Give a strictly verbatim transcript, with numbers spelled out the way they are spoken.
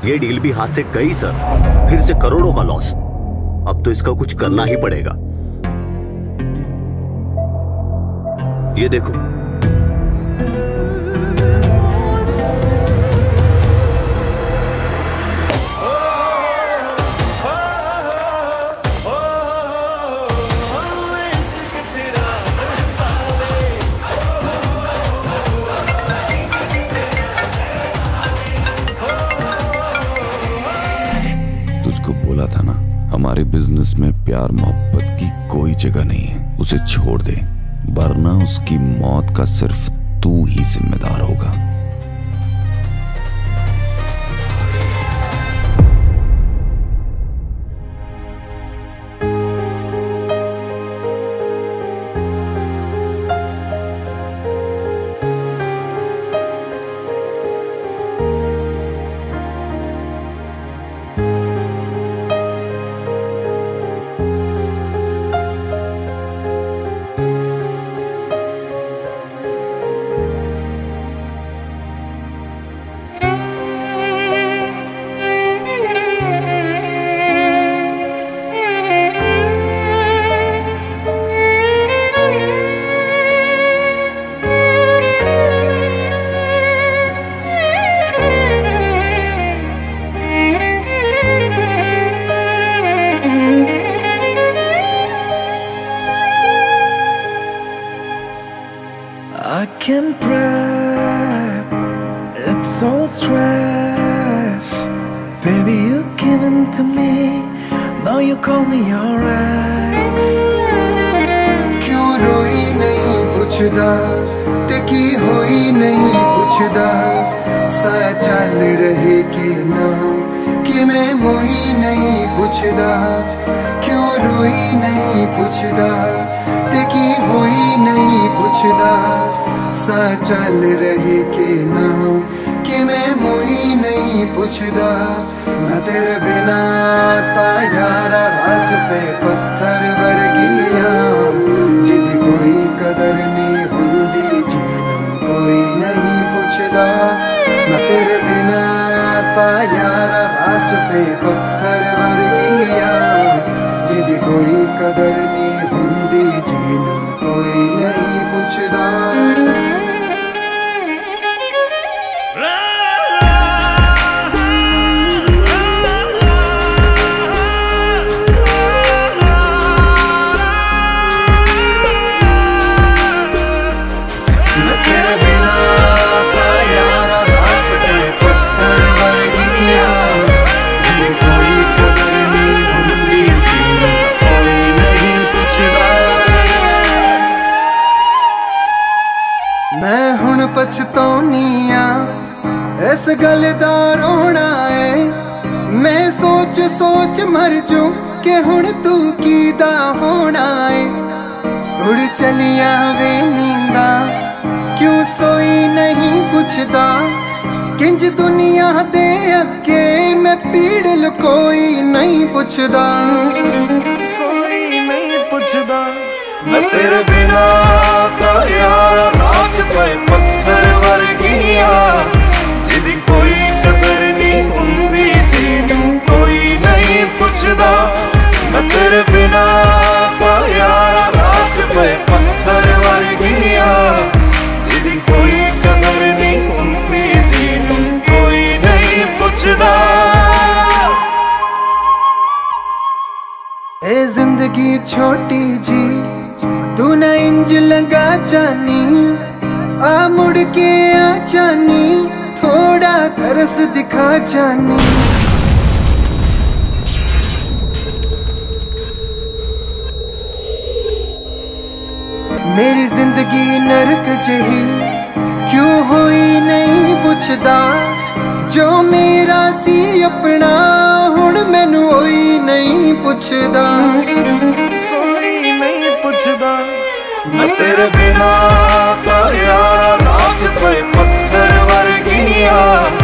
ये डील भी हाथ से गई सर, फिर से करोड़ों का लॉस। अब तो इसका कुछ करना ही पड़ेगा। ये देखो, तुझको बोला था ना, हमारे बिजनेस में प्यार मोहब्बत की कोई जगह नहीं है। उसे छोड़ दे, वरना उसकी मौत का सिर्फ तू ही जिम्मेदार होगा। I can breathe, it's all stress. Baby, you given to me, now you call me your ex. क्यों रोई नहीं पुछदा, टिकी होई नहीं पुछदा, सा चल रहे कि ना, कि मैं मोही नहीं पुछदा। क्यों रोई नहीं पुछदा, टिकी होई नहीं पुछदा, सा चल रहे कि ना, कि मैं मोही नहीं पुछदा। मैं तेरे बिना ता यारा राज पे पत्थर वर्गिया, जिदी कोई कदर नहीं हुंदी, जिन्हों कोई नहीं पुछदा। मैं तेरे बिना ता यारा राज पे पत्थर वर्गिया, जिदी कोई कदर नहीं हुंदी, जिन्हों कोई नहीं पुछदा। मैं हुण पछताउनिया इस गल दा रोना है। मैं सोच सोच मर जूं कि हुण तू कीदा होना है। उड़ चलिया वे नींदा, क्यों सोई नहीं पुछदा, किंज दुनिया दे अगे मैं पीड़ लुकोई नहीं पुछदा। कोई नहीं पुछदा। मैं तेरे बिना ता यारा राज पे पत्थर वर्गिया, जिदी कोई कदर नहीं हुंदी, जिन्हों कोई नहीं पुछदा। मैं तेरे बिना ता यारा राज पे पत्थर वर्गिया, जिदी कोई कदर नहीं हुंदी, जिन्हों कोई नहीं पुछदा। ए जिंदगी छोटी जी, तू ना इंज लगा जानी, आ मुड़ के आ जानी, थोड़ा तरस दिखा जानी। मेरी जिंदगी नरक जही क्यों हुई नहीं पुछदा, जो मेरा सी अपना हुण मैनू होई नहीं पुछदा। कोई नहीं पुछदा। मैं तेरे बिना ता यारा राज पे पत्थर वर्गिया,